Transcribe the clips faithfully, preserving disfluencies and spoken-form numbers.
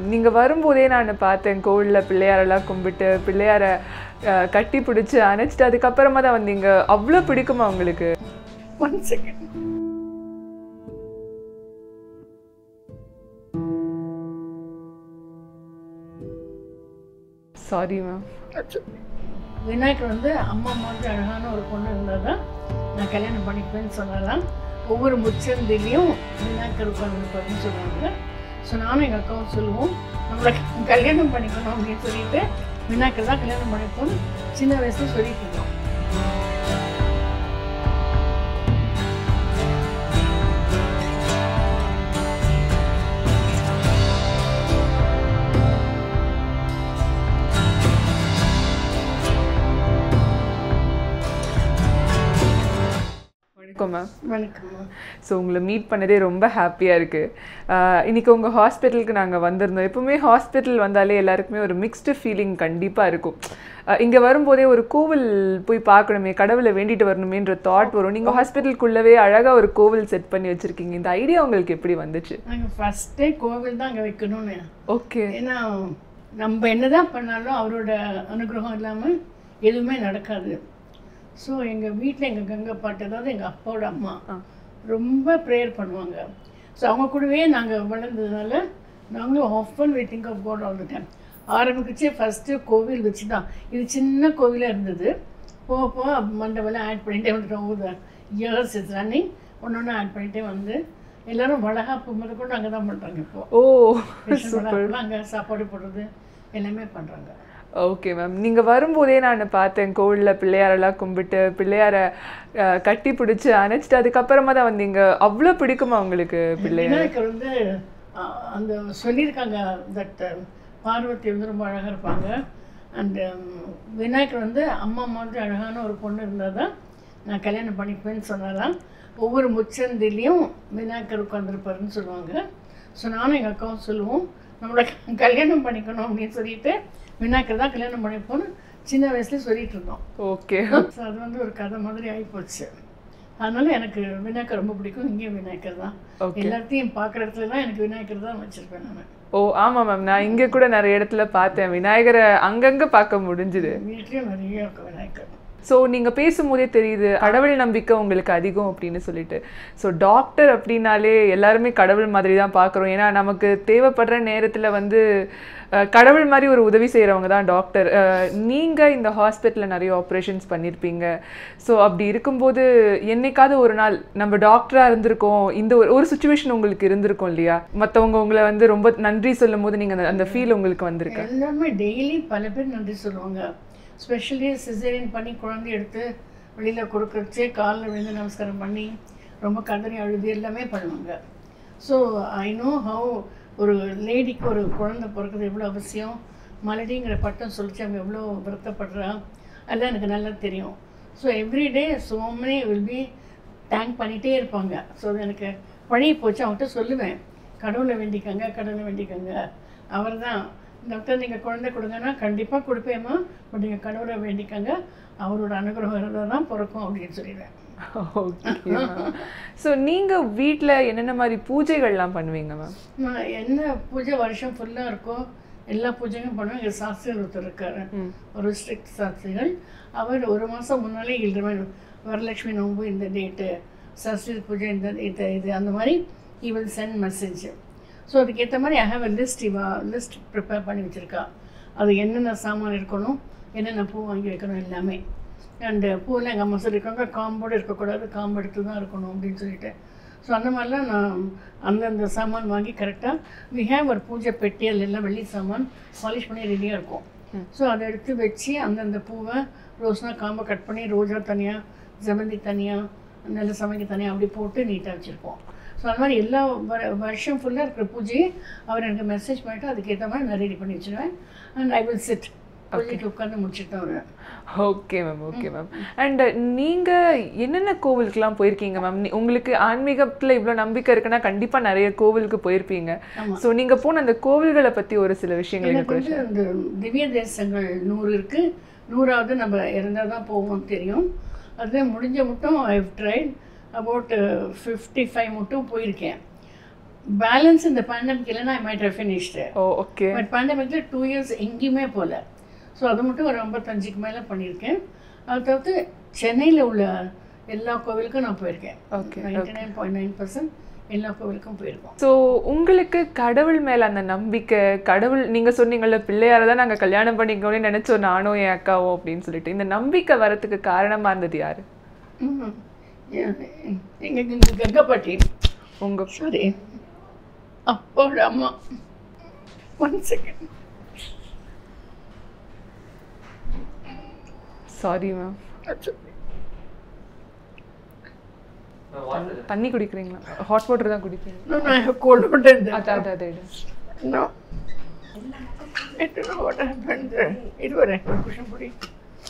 நீங்கள் வரும்போதே நான் பார்த்தேன் கோவிலில் பிள்ளையாரெல்லாம் கும்பிட்டு பிள்ளையாரை கட்டி பிடிச்சி அணைச்சிட்டு அதுக்கப்புறமா தான் வந்தீங்க. அவ்வளோ பிடிக்குமா உங்களுக்கு? One second. Sorry ma'am. Vinayagar வந்து அம்மா மாதிரி அழகான ஒரு பொண்ணு இருந்தால் தான் நான் கல்யாணம் பண்ணிப்பேன்னு சொல்லலாம். ஒவ்வொரு முச்சந்திலையும் விநாயகர் உட்காந்துருப்பாருன்னு சொல்லுவாங்க. ஸோ நானும் எங்கள் அக்காவும் சொல்லுவோம், நம்மளை கல்யாணம் பண்ணிக்கணும் அப்படின்னு சொல்லிட்டு விநாயகர் தான் கல்யாணம் பண்ணிப்போம்னு சின்ன வயசுல சொல்லிட்டு இருக்கோம். வணக்கம் மேம். வணக்கம் மேம். ஸோ உங்களை மீட் பண்ணதே ரொம்ப ஹாப்பியாக இருக்குது. இன்றைக்கி உங்கள் ஹாஸ்பிட்டலுக்கு நாங்கள் வந்திருந்தோம். எப்போவுமே ஹாஸ்பிட்டல் வந்தாலே எல்லாருக்குமே ஒரு மிக்ஸ்டு ஃபீலிங் கண்டிப்பாக இருக்கும். இங்கே வரும்போதே ஒரு கோவில் போய் பார்க்கணுமே, கடவுளை வேண்டிட்டு வரணுமேன்ற தாட் வரும். நீங்கள் ஹாஸ்பிட்டலுக்குள்ளவே அழகாக ஒரு கோவில் செட் பண்ணி வச்சுருக்கீங்க. இந்த ஐடியா உங்களுக்கு எப்படி வந்துச்சு? நாங்கள் ஃபஸ்ட்டே கோவில் தான் அங்கே வைக்கணும்னு. ஓகே. ஏன்னா நம்ம என்ன தான் பண்ணாலும் அவரோட அனுகிரகம் இல்லாமல் எதுவுமே நடக்காது. ஸோ எங்கள் வீட்டில் எங்கள் கங்கை பாட்டு, அதாவது எங்கள் அப்பாவோட அம்மா ரொம்ப ப்ரேயர் பண்ணுவாங்க. ஸோ அவங்க கூடவே நாங்கள் வளர்ந்ததுனால நாங்களும் often we think of god all the time. ஆரம்பிச்சு ஃபஸ்ட்டு கோவில் வச்சு தான், இது சின்ன கோவிலாக இருந்தது. போக போக மண்டபம்லாம் ஆட் பண்ணிகிட்டே வந்துட்டோம். ஓவர் இயர்ஸ் இட்ஸ் ரன்னிங் ஒன்று ஒன்று ஆட் பண்ணிகிட்டே வந்து எல்லோரும் வளகாப்பு முதல் கூட அங்கே தான் பண்ணுறாங்க. இப்போது ஓ வளகாப்புலாம் அங்கே சாப்பாடு போடுறது எல்லாமே பண்ணுறாங்க. Okay ma'am. நீங்கள் வரும்போதே நான் பார்த்தேன் கோவிலில் பிள்ளையாரெல்லாம் கும்பிட்டு பிள்ளையாரை கட்டி பிடிச்சி அணைச்சிட்டு அதுக்கப்புறமா தான் வந்தீங்க. அவ்வளோ பிடிக்குமா உங்களுக்கு பிள்ளையார்? விநாயகர் வந்து அந்த சொல்லியிருக்காங்க தட் பார்வதி வந்து ரொம்ப அழகாக இருப்பாங்க. அண்டு விநாயகர் வந்து அம்மா மாதிரி அழகான ஒரு பொண்ணு இருந்தால் தான் நான் கல்யாணம் பண்ணிப்பேன்னு சொன்னாலாம். ஒவ்வொரு முச்சந்திலையும் விநாயகர் உட்காந்துருப்பாருன்னு சொல்லுவாங்க. ஸோ நானும் எங்கள் அக்காவும் சொல்லுவோம், நம்மளை கல்யாணம் பண்ணிக்கணும் அப்படின்னு சொல்லிட்டு விநாயகர் தான் கல்யாணம் பண்ணிப்போன்னு சின்ன வயசுலேயே சொல்லிட்டு இருந்தோம். ஓகே. ஸோ அது வந்து ஒரு கதை மாதிரி ஆகிப்போச்சு. அதனால எனக்கு விநாயகர் ரொம்ப பிடிக்கும். இங்கேயும் விநாயகர் தான். எல்லாத்தையும் பார்க்குற இடத்துல தான் எனக்கு விநாயகர் தான் வச்சுருப்பேன் நான். ஓ ஆமாம் மேம். நான் இங்கே கூட நிறைய இடத்துல பார்த்தேன் விநாயகரை, அங்கங்கே பார்க்க முடிஞ்சுது. வீட்லேயும் நிறைய இருக்கும் விநாயகர். ஸோ நீங்கள் பேசும்போதே தெரியுது கடவுள் நம்பிக்கை உங்களுக்கு அதிகம் அப்படின்னு சொல்லிட்டு. ஸோ டாக்டர் அப்படின்னாலே எல்லாருமே கடவுள் மாதிரி தான் பார்க்குறோம். ஏன்னா நமக்கு தேவைப்படுற நேரத்தில் வந்து கடவுள் மாதிரி ஒரு உதவி செய்கிறவங்க தான் டாக்டர். நீங்கள் இந்த ஹாஸ்பிட்டலில் நிறைய ஆப்ரேஷன்ஸ் பண்ணியிருப்பீங்க. ஸோ அப்படி இருக்கும்போது என்னைக்காவது ஒரு நாள் நம்ம டாக்டராக இருந்திருக்கோம், இந்த ஒரு ஒரு சுச்சுவேஷன் உங்களுக்கு இருந்திருக்கும் இல்லையா? மற்றவங்க உங்களை வந்து ரொம்ப நன்றி சொல்லும் போது நீங்கள் அந்த அந்த ஃபீல் உங்களுக்கு வந்திருக்கு? எல்லாமே டெய்லி பல பேர் நன்றி சொல்லுவாங்க. ஸ்பெஷலி சிசேரியன் பண்ணி குழந்தை எடுத்து வெளியில் கொடுக்கறச்சே காலில் விழுந்து நமஸ்காரம் பண்ணி ரொம்ப கதறி அழுது எல்லாமே பண்ணுவாங்க. ஸோ ஐ நோ ஹவு ஒரு லேடிக்கு ஒரு குழந்தை பிறக்கிறது எவ்வளோ அவசியம், மலடிங்கிற பட்டம் சொல்லிச்சு அவங்க எவ்வளோ வருத்தப்படுறா, அதெல்லாம் எனக்கு நல்லா தெரியும். So everyday so many will be thank பண்ணிகிட்டே இருப்பாங்க. ஸோ அது எனக்கு பழகி போச்சு. அவங்ககிட்ட சொல்லுவேன், கடவுளை வேண்டிக்கங்க கடவுளை வேண்டிக்கங்க. அவர் தான் டாக்டர் நீங்கள் குழந்தை கொடுங்கன்னா கண்டிப்பாக கொடுப்பேம்மா, பட் நீங்கள் கடவுளை வேண்டிக்கங்க, அவரோட அனுகிரகம் இருந்தால் தான் பிறக்கும் அப்படின்னு சொல்லிடுவேன். ஓகே. ஸோ நீங்கள் வீட்டில் என்னென்ன மாதிரி பூஜைகள்லாம் பண்ணுவீங்க மேம்? நான் என்ன பூஜை வருஷம் ஃபுல்லாக இருக்கோ எல்லா பூஜையும் பண்ணுவேன். எங்கள் சாஸ்திரிகள் ஒருத்தர் இருக்கார், ஒரு ஸ்ட்ரிக்ட் சாஸ்திரிகள். அவர் ஒரு மாதம் முன்னாலே எழுதுமே வரலட்சுமி நோம்பு இந்த டேட்டு, சரஸ்வதி பூஜை இந்த இது இது அந்த மாதிரி he will send message. So அதுக்கேற்ற மாதிரி ஐ ஹாவ் அ லிஸ்ட், இவா லிஸ்ட் ப்ரிப்பேர் பண்ணி வச்சுருக்கா. அது என்னென்ன சாமான் இருக்கணும், என்னென்ன பூ வாங்கி வைக்கணும் எல்லாமே. அண்டு பூவில் எங்கள் அம்மா சொல்லியிருக்காங்க காம்போடு இருக்கக்கூடாது, காம்பு எடுத்து தான் இருக்கணும் அப்படின்னு சொல்லிட்டு. ஸோ அந்த மாதிரிலாம் நான் அந்தந்த சாமான் வாங்கி கரெக்டாக வி ஹேவ் ஒரு பூஜை பெட்டி, அதில் எல்லாம் வெள்ளி சாமான் பாலிஷ் பண்ணி ரெடியாக இருக்கும். ஸோ அதை எடுத்து வச்சு அந்தந்த பூவை ரோஸ்னால் காம்பை கட் பண்ணி ரோஜா தனியாக, ஜமந்தி தனியாக, நல்ல சமைக்க தனியாக அப்படி போட்டு நீட்டாக வச்சுருப்போம். ஸோ அந்த மாதிரி எல்லா வ வருஷம் ஃபுல்லாக இருக்கிற பூஜையை அவர் எனக்கு மெசேஜ் பண்ணிவிட்டு அதுக்கேற்ற மாதிரி நான் ரெடி பண்ணி வச்சுருவேன். அண்ட் ஐ வில் சிட் பூஜைக்கு உட்காந்து முடிச்சுட்டு தான் வருவேன். Okay ma'am. Okay ma'am. And நீங்கள் என்னென்ன கோவிலுக்குலாம் போயிருக்கீங்க மேம்? உங்களுக்கு ஆன்மீகத்தில் இவ்வளோ நம்பிக்கை இருக்குன்னா கண்டிப்பாக நிறைய கோவிலுக்கு போயிருப்பீங்க. ஸோ நீங்கள் போன அந்த கோவில்களை பற்றி ஒரு சில விஷயங்கள் எனக்கு வந்து அந்த திவ்ய தேசங்கள் நூறு இருக்குது. நூறாவது நம்ம இருந்தால் தான் போவோம் தெரியும். அது முடிஞ்ச மட்டும் I have tried about fifty five மட்டும் போயிருக்கேன். பேலன்ஸ் இந்த பேண்டமிக் இல்லைன்னா I might have finished. Oh okay. But பேண்டமிக்கில் டூ இயர்ஸ் எங்கேயுமே போகல. ஸோ அது மட்டும் ஒரு ஐம்பத்தஞ்சுக்கு மேலே பண்ணியிருக்கேன். அது தவிர்த்து சென்னையில் உள்ள எல்லா கோவிலுக்கும் நான் போயிருக்கேன். Okay. Ninety nine point nine percent எல்லா கோவிலுக்கும் போயிருக்கோம். ஸோ உங்களுக்கு கடவுள் மேலே அந்த நம்பிக்கை, கடவுள் நீங்கள் சொன்னீங்கள்ல பிள்ளையார தான் நாங்கள் கல்யாணம் பண்ணிக்கணும்னு நினச்சோம் நானும் என் அக்காவும் அப்படின்னு சொல்லிட்டு, இந்த நம்பிக்கை வரத்துக்கு காரணமாக இருந்தது யார்? ம் எங்கள் எங்கள் கங்கப்பாட்டி உங்கள் சாரி அப்போட அம்மா. One second. Sorry ma'am. தண்ணி குடிக்கிறீங்களா? ஹாட் வாட்டர் தான் குடிக்கிறீங்களா? No, I have cold water in அது அது அது No. I don't know what happened there. It was a question for you.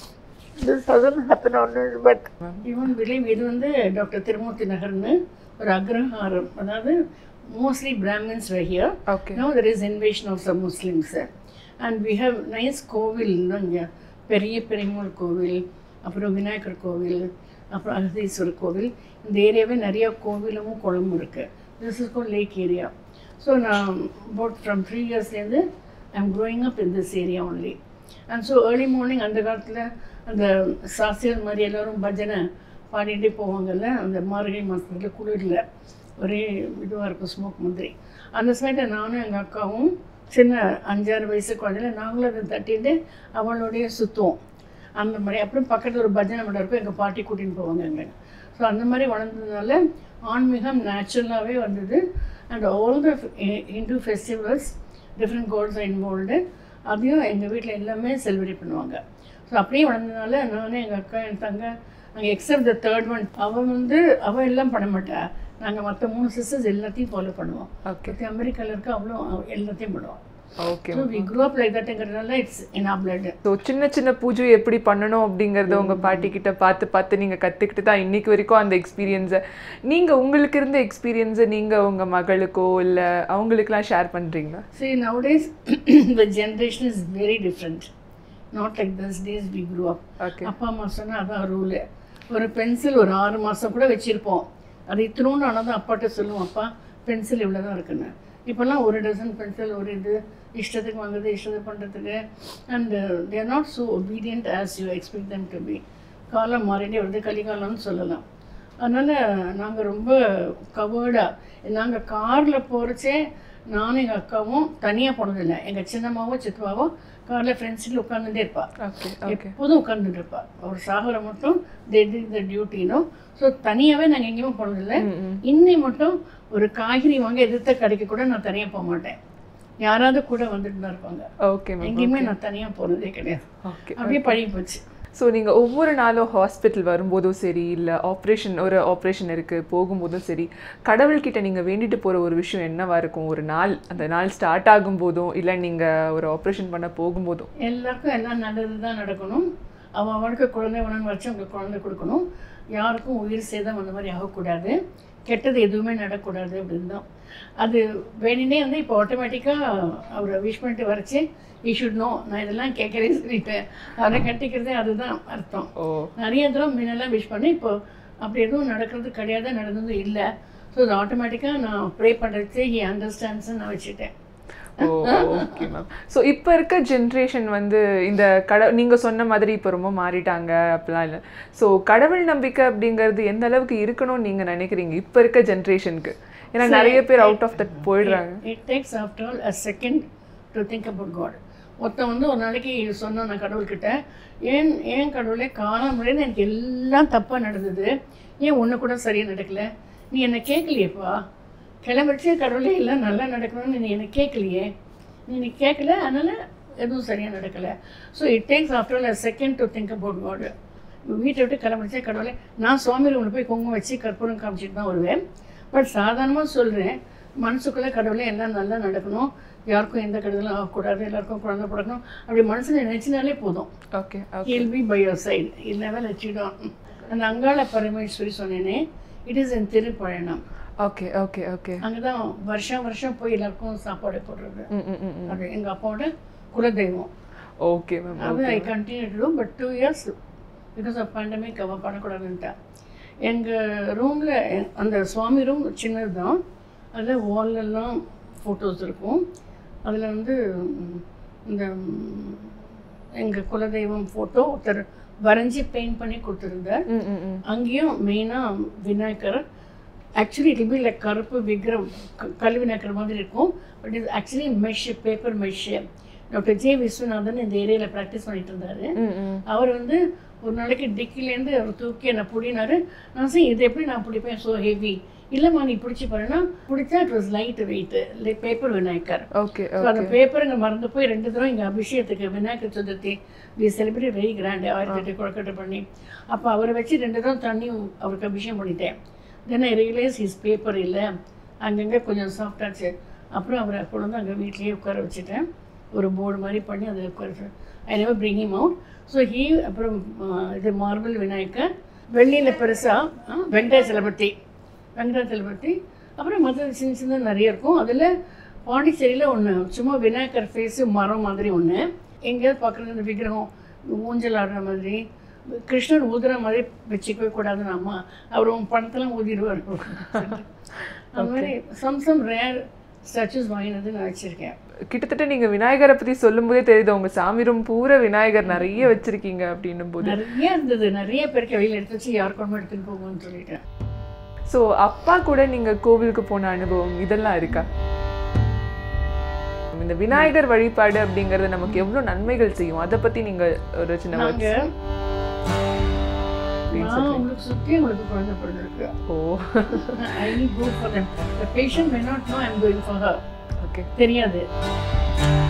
This doesn't happen always, but even believe இது வந்து doctor Thirumurthy நகர்னு ஒரு அக்ரஹாரம், அதாவது mostly Brahmins were here. Okay. Now there is invasion of some Muslims. And we have nice கோவில் இங்கே, பெரிய பெருமாள் கோவில், அப்புறம் விநாயகர் கோவில், அப்புறம் அகதீஸ்வரர் கோவில். இந்த ஏரியாவே நிறைய கோவிலும் குளமும் இருக்குது. This is call lake area. So நான் அபவுட் ஃப்ரம் த்ரீ இயர்ஸ்லேருந்து I am growing up in this area only. And so early morning அந்த காலத்தில் அந்த சாஸ்திரியர் மாதிரி எல்லோரும் பஜனை பாடிகிட்டே போவாங்கல்ல, அந்த மார்கழி மாதத்துல குளிரில் ஒரே இதுவாக இருக்கும் ஸ்மோக் மாதிரி. அந்த சைடில் நானும் எங்கள் அக்காவும் சின்ன அஞ்சாறு வயசு குழந்தைல நாங்களும் அதை தட்டிட்டு அவளோடைய சுற்றுவோம் அந்த மாதிரி. அப்புறம் பக்கத்தில் ஒரு பஜனை மடம் இருக்கும், எங்கள் பாட்டி கூட்டின்னு போவாங்க எங்களுக்கு. ஸோ அந்த மாதிரி வளர்ந்ததுனால ஆன்மீகம் நேச்சுரலாகவே வந்தது. And all the Hindu festivals different gods are involved, அதையும் எங்கள் வீட்டில் எல்லாமே செலிப்ரேட் பண்ணுவாங்க. ஸோ அப்படியே வளர்ந்ததுனால நானே எங்கள் அக்கா என் தங்க நாங்கள் எக்ஸப்ட் த தேர்ட் ஒன், அவள் வந்து அவள் எல்லாம் பண்ண மாட்டா. நாங்கள் மற்ற மூணு சிஸ்டர்ஸ் எல்லாத்தையும் ஃபாலோ பண்ணுவோம். ஓகே. அமெரிக்காவில் இருக்க அவ்வளோ எல்லாத்தையும் பண்ணுவோம். Okay. So we grow up like தட்ங்கிறதுனால it's in our blood. So சின்ன சின்ன பூஜை எப்படி பண்ணணும் அப்படிங்கிறத உங்கள் பாட்டிக்கிட்ட பார்த்து பார்த்து நீங்கள் கற்றுக்கிட்டு தான் இன்னைக்கு வரைக்கும் அந்த எக்ஸ்பீரியன்ஸை நீங்கள் உங்களுக்கு இருந்த எக்ஸ்பீரியன்ஸை நீங்கள் உங்கள் மகளுக்கோ இல்லை அவங்களுக்குலாம் ஷேர் பண்ணுறீங்களா? See, nowadays the generation is very different. Not like those days we grew up. Okay. அப்பா அம்மா சொன்னால் அதான் ரூலு. ஒரு பென்சில் ஒரு ஆறு மாதம் கூட வச்சுருப்போம். அது இத்தினோன்னு ஆனதும் அப்பாட்ட சொல்லுவோம், அப்பா பென்சில் இவ்வளோ தான் இருக்குன்னு. இப்போல்லாம் ஒரு டசன் பென்சில் ஒரு இது இஷ்டத்துக்கு வாங்குறது, இஷ்டத்துக்கு பண்ணுறதுக்கு. And they are not so obedient as you expect them to be. காலம் மாறிட்டே வருது, கலிகாலம்னு சொல்லலாம். அதனால் நாங்கள் ரொம்ப கவர்டாக, நாங்கள் காரில் போகிறச்சே நானும் எங்கள் அக்காவும் தனியாக போனதில்லை. எங்கள் சின்னம்மாவோ சித்தப்பாவோ காரில் ஃப்ரெண்ட்ஸில் உட்காந்துட்டே இருப்பாள். எப்போதும் உட்காந்துட்டு இருப்பாள். ஒரு சாகர மட்டும் தே டிட் த டியூட்டினோ. ஸோ தனியாகவே நாங்கள் எங்கேயுமே போனதில்லை. இன்னி மட்டும் ஒரு காய்கறி வாங்க எதிர்த்த கடைக்கு கூட நான் தனியாக போக மாட்டேன். யாராவது கூட வந்துட்டு தான் இருப்பாங்க. ஓகே. எங்கேயுமே நான் தனியாக போகிறதே கிடையாது. ஓகே. அப்படியே பழகி போச்சு. ஸோ நீங்கள் ஒவ்வொரு நாளும் ஹாஸ்பிட்டல் வரும்போதும் சரி, இல்லை ஆப்ரேஷன் ஒரு ஆப்ரேஷன் இருக்குது போகும்போதும் சரி, கடவுள்கிட்ட நீங்கள் வேண்டிட்டு போகிற ஒரு விஷயம் என்னவா இருக்கும்? ஒரு நாள் அந்த நாள் ஸ்டார்ட் ஆகும்போதும் இல்லை நீங்கள் ஒரு ஆப்ரேஷன் பண்ண போகும்போதும்? எல்லாருக்கும் எல்லாம் நல்லது தான் நடக்கணும். அவன் அவனுக்கு குழந்தை வேணும்னு வச்சு அவங்களுக்கு குழந்தை கொடுக்கணும். யாருக்கும் உயிர் சேதம் அந்த மாதிரி ஆகக்கூடாது, கெட்டது எதுவுமே நடக்கூடாது அப்படின்னு தான். அது வேணுனே வந்து இப்போ ஆட்டோமேட்டிக்காக அவரை விஷ் பண்ணிட்டு வரைச்சி ஈ ஷுட் நோ நான் இதெல்லாம் கேட்கறேன்னு சொல்லிட்டேன். அவரை கட்டிக்கிறதே அதுதான் அர்த்தம். நிறைய தூரம் முன்னெல்லாம் விஷ் பண்ணி இப்போ அப்படி எதுவும் நடக்கிறது கிடையாது, நடந்தது இல்லை. ஸோ அது ஆட்டோமேட்டிக்காக நான் ப்ரே பண்ணுறது ஹி அண்டர்ஸ்டாண்ட்ஸ்ன்னு நான் வச்சுட்டேன். Okay ma'am. ஸோ இப்போ இருக்க ஜென்ரேஷன் வந்து இந்த கட நீங்கள் சொன்ன மாதிரி இப்போ ரொம்ப மாறிட்டாங்க அப்படிலாம் இல்லை. ஸோ கடவுள் நம்பிக்கை அப்படிங்கிறது எந்த அளவுக்கு இருக்கணும்னு நீங்கள் நினைக்கிறீங்க இப்போ இருக்க ஜென்ரேஷனுக்கு? ஏன்னா நிறைய பேர் அவுட் ஆஃப் தட் போயிடுறாங்க. It takes after all a second to think about god. ஒருத்தன் வந்து ஒரு நாளைக்கு சொன்னான் நான் கடவுள்கிட்ட, ஏன் ஏன் கடவுளே காலம் முறையில் எனக்கு எல்லாம் தப்பாக நடந்தது, ஏன் ஒன்று கூட சரியாக நடக்கலை, நீ என்னை கேட்கலையேப்பா, கிளம்பிடுச்சே கடவுளே எல்லாம் நல்லா நடக்கணும்னு நீ என்னை கேட்கலையே, நீ நீ கேட்கல, அதனால் எதுவும் சரியாக நடக்கலை. So it takes after all a second to think about god. வீட்டை விட்டு கிளம்பிடுச்சே கடவுளே, நான் சுவாமி ரூமில் போய் குங்குமம் வச்சு கற்பூரம் காமிச்சிட்டு தான் வருவேன். பட் சாதாரணமாக சொல்கிறேன், மனசுக்குள்ளே கடவுளே எல்லாம் நல்லா நடக்கணும், யாருக்கும் எந்த கெடுதலும் ஆகக்கூடாது, எல்லாருக்கும் குழந்தை பிறக்கணும், அப்படி மனசில் நினச்சினாலே போதும். Okay. I'll be by your side, I'll never let you down. அந்த அங்காள பரமேஸ்வரி சொன்னேனே, it is in Thiruppazhanam. Okay okay okay. அங்கே தான் வருஷம் வருஷம் போய் எல்லாருக்கும் சாப்பாடு போடுறது. அது எங்கள் அப்பாவோட குலதெய்வம். Okay ma'am. அது I continue to do, but two years because of pandemic அவள் பண்ணக்கூடாதுன்ட்டா. எங்கள் ரூமில் அந்த சுவாமி ரூம் சின்னது தான், அதில் வால்லெல்லாம் ஃபோட்டோஸ் இருக்கும். அதில் வந்து இந்த எங்கள் குலதெய்வம் ஃபோட்டோ ஒருத்தர் வரைஞ்சி பெயிண்ட் பண்ணி கொடுத்துருந்தார். அங்கேயும் மெயினாக Vinayagar actually it be like கருப்பு விக்ரம் கல் விநாயகர் மாதிரி இருக்கும். பட் இது actually mesh paper mesh. Doctor J Viswanathan இந்த ஏரியாவில் ப்ராக்டிஸ் பண்ணிட்டு இருந்தார். அவர் வந்து ஒரு நாளைக்கு டிக்கிலேருந்து அவர் தூக்கி என்னை பிடினாரு. நான் சரி இது எப்படி நான் பிடிப்பேன் ஸோ ஹெவி. இல்லைம்மா நீ பிடிச்சி பாருன்னா பிடிச்சா it was light weight like paper Vinayagar. Okay so அந்த பேப்பர் இங்கே மறந்து போய் ரெண்டு தடவை இங்கே அபிஷேகத்துக்கு Vinayagar Chaturthi we celebrate very grand ஆயிரத்தி எட்டு கொழக்கட்டை பண்ணி அப்போ அவரை வச்சு ரெண்டு தடவை தண்ணி அவருக்கு அபிஷேகம் பண்ணிட்டேன். Then I realise his paper இல்லை, அங்கங்கே கொஞ்சம் சாஃப்டாச்சு. அப்புறம் அவரை கொண்டு வந்து அங்கே வீட்லேயே உட்கார வச்சுட்டேன். ஒரு போர்டு மாதிரி பண்ணி அதை உட்கார I never bring him out. So he அப்புறம் இது மார்பிள் விநாயகர் வெள்ளியில் பெருசாக வெங்கடாச்சலபதி வெங்கடாச்சலபதி அப்புறம் மற்ற சின்ன சின்ன நிறைய இருக்கும். அதில் பாண்டிச்சேரியில் ஒன்று சும்மா விநாயகர் ஃபேஸு மரம் மாதிரி ஒன்று எங்கேயாவது பார்க்குறது இந்த விக்கிரகம் ஊஞ்சல் ஆடுற மாதிரி கிருஷ்ணன் ஊதுற மாதிரி வச்சுக்கவே கூடாதுன்னு அம்மா அவர் உன் பணத்தெல்லாம் ஊதிடுவார். அந்த மாதிரி சம் சம் ரேர் ஸ்டாச்சுஸ் வாங்கினது நான் வச்சுருக்கேன். கிட்டத்தட்ட நீங்க விநாயகரை பத்தி சொல்லும் போதே தெரியுது உங்க சாமி ரூம் பூரா விநாயகர் நிறைய வச்சிருக்கீங்க அப்படின்னும் போது. நிறைய இருந்தது, நிறைய பேருக்கு வெளியில் எடுத்து வச்சு யார் கொண்டு எடுத்துன்னு போகும்னு சொல்லிட்டேன். ஸோ அப்பா கூட நீங்க கோவிலுக்கு போன அனுபவம் இதெல்லாம் இருக்கா? இந்த விநாயகர் வழிபாடு அப்படிங்கிறது நமக்கு எவ்வளவு நன்மைகள் செய்யும், அதை பத்தி நீங்க ஒரு சின்ன உங்களுக்கு சுற்றி உங்களுக்கு குழந்தை பிறந்திருக்கு. Oh I need go for them. The patient may not know I'm going for her. Okay தெரியாது.